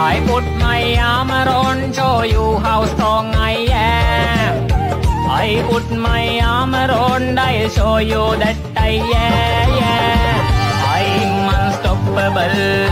I put my arm around, show you how strong I am. I put my arm around, I'll show you that I am. I'm unstoppable.